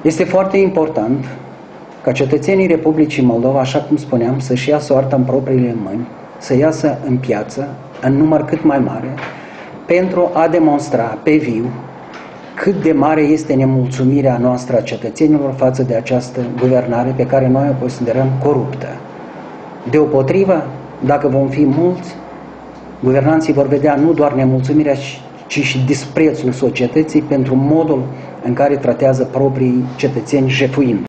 Este foarte important ca cetățenii Republicii Moldova, așa cum spuneam, să-și ia soarta în propriile mâini, să iasă în piață, în număr cât mai mare, pentru a demonstra pe viu cât de mare este nemulțumirea noastră a cetățenilor față de această guvernare pe care noi o considerăm coruptă. Deopotrivă, dacă vom fi mulți, guvernanții vor vedea nu doar nemulțumirea, ci și disprețul societății pentru modul în care tratează proprii cetățeni jefuind.